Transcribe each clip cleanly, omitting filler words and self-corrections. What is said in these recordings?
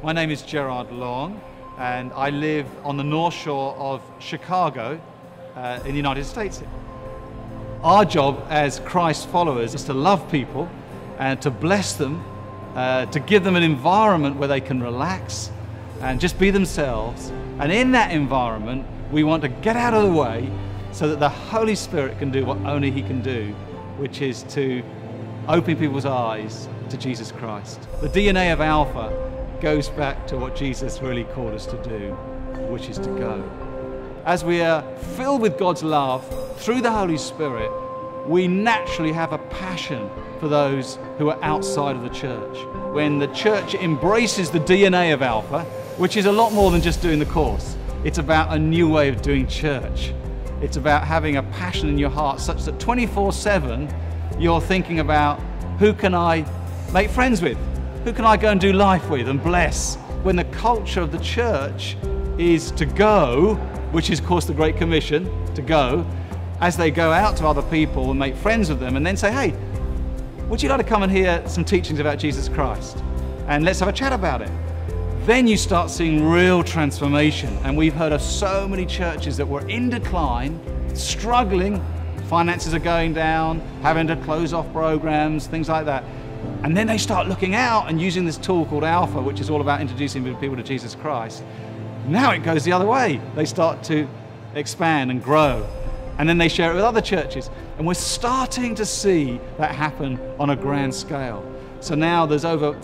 My name is Gerard Long, and I live on the North Shore of Chicago in the United States. Our job as Christ followers is to love people and to bless them, to give them an environment where they can relax and just be themselves. And in that environment, we want to get out of the way so that the Holy Spirit can do what only He can do, which is to open people's eyes to Jesus Christ. The DNA of Alpha goes back to what Jesus really called us to do, which is to go. As we are filled with God's love through the Holy Spirit, we naturally have a passion for those who are outside of the church. When the church embraces the DNA of Alpha, which is a lot more than just doing the course, it's about a new way of doing church. It's about having a passion in your heart such that 24/7 you're thinking about, who can I make friends with? Who can I go and do life with and bless? When the culture of the church is to go, which is of course the Great Commission, to go, as they go out to other people and make friends with them and then say, hey, would you like to come and hear some teachings about Jesus Christ? And let's have a chat about it. Then you start seeing real transformation. And we've heard of so many churches that were in decline, struggling, finances are going down, having to close off programs, things like that. And then they start looking out and using this tool called Alpha, which is all about introducing people to Jesus Christ. Now it goes the other way. They start to expand and grow. And then they share it with other churches. And we're starting to see that happen on a grand scale. So now there's over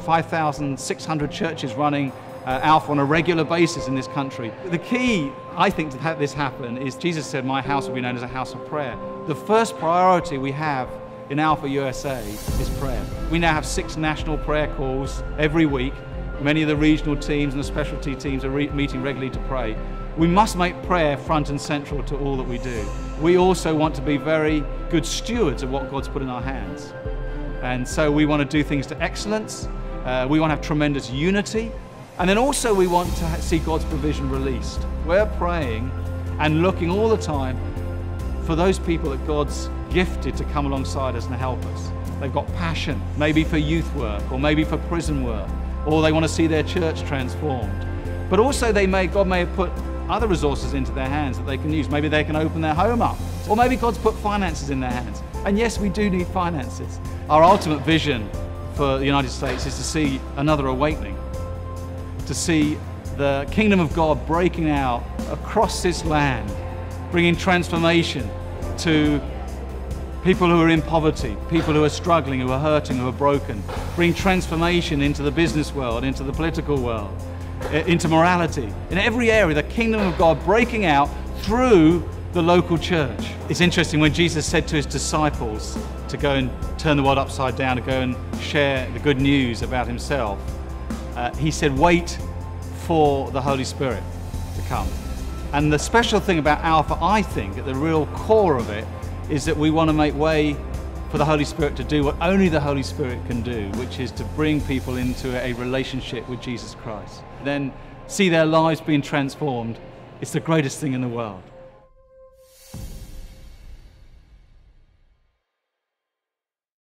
5,600 churches running Alpha on a regular basis in this country. The key, I think, to have this happen is Jesus said, my house will be known as a house of prayer. The first priority we have in Alpha USA is prayer. We now have 6 national prayer calls every week. Many of the regional teams and the specialty teams are meeting regularly to pray. We must make prayer front and central to all that we do. We also want to be very good stewards of what God's put in our hands. And so we want to do things to excellence. We want to have tremendous unity. And then also we want to see God's provision released. We're praying and looking all the time for those people that God's gifted to come alongside us and help us. They've got passion, maybe for youth work or maybe for prison work, or they want to see their church transformed. But also God may have put other resources into their hands that they can use. Maybe they can open their home up, or maybe God's put finances in their hands. And yes, we do need finances. Our ultimate vision for the United States is to see another awakening, to see the kingdom of God breaking out across this land, bringing transformation to people who are in poverty, people who are struggling, who are hurting, who are broken. Bring transformation into the business world, into the political world, into morality. In every area, the kingdom of God breaking out through the local church. It's interesting when Jesus said to His disciples to go and turn the world upside down, to go and share the good news about Himself. He said, wait for the Holy Spirit to come. And the special thing about Alpha, I think, at the real core of it, is that we want to make way for the Holy Spirit to do what only the Holy Spirit can do, which is to bring people into a relationship with Jesus Christ. Then see their lives being transformed. It's the greatest thing in the world.